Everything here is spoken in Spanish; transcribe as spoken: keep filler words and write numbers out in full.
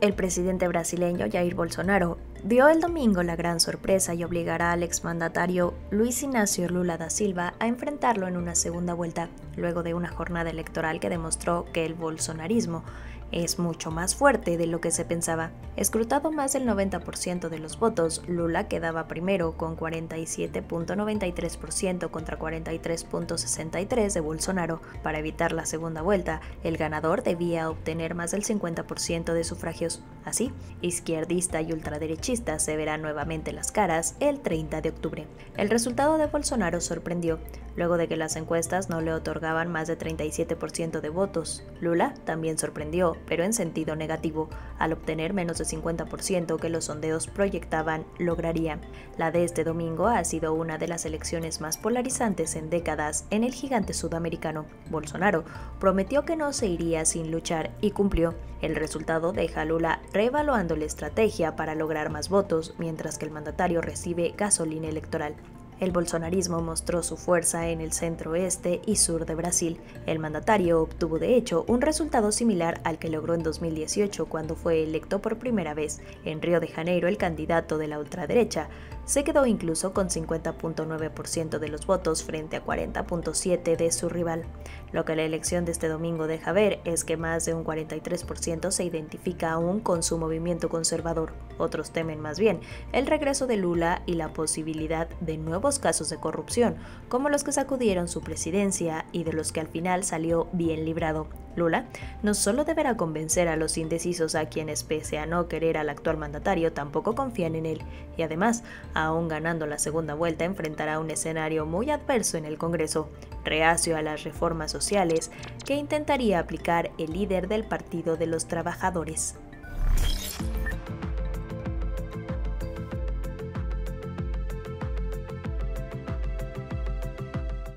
El presidente brasileño Jair Bolsonaro dio el domingo la gran sorpresa y obligará al exmandatario Luiz Inácio Lula da Silva a enfrentarlo en una segunda vuelta, luego de una jornada electoral que demostró que el bolsonarismo es mucho más fuerte de lo que se pensaba. Escrutado más del noventa por ciento de los votos, Lula quedaba primero con cuarenta y siete punto noventa y tres por ciento contra cuarenta y tres punto sesenta y tres por ciento de Bolsonaro. Para evitar la segunda vuelta, el ganador debía obtener más del cincuenta por ciento de sufragios. Así, izquierdista y ultraderechista se verán nuevamente las caras el treinta de octubre. El resultado de Bolsonaro sorprendió, luego de que las encuestas no le otorgaban más de treinta y siete por ciento de votos. Lula también sorprendió, pero en sentido negativo, al obtener menos de cincuenta por ciento que los sondeos proyectaban lograría. La de este domingo ha sido una de las elecciones más polarizantes en décadas en el gigante sudamericano. Bolsonaro prometió que no se iría sin luchar y cumplió. El resultado deja a Lula reevaluando la estrategia para lograr más votos, mientras que el mandatario recibe gasolina electoral. El bolsonarismo mostró su fuerza en el centro-este y sur de Brasil. El mandatario obtuvo de hecho un resultado similar al que logró en dos mil dieciocho cuando fue electo por primera vez. En Río de Janeiro, el candidato de la ultraderecha se quedó incluso con cincuenta punto nueve por ciento de los votos frente a cuarenta punto siete por ciento de su rival. Lo que la elección de este domingo deja ver es que más de un cuarenta y tres por ciento se identifica aún con su movimiento conservador. Otros temen más bien el regreso de Lula y la posibilidad de nuevos casos de corrupción, como los que sacudieron su presidencia y de los que al final salió bien librado. Lula no solo deberá convencer a los indecisos, a quienes pese a no querer al actual mandatario tampoco confían en él, y además, aún ganando la segunda vuelta, enfrentará un escenario muy adverso en el Congreso, reacio a las reformas sociales que intentaría aplicar el líder del Partido de los Trabajadores.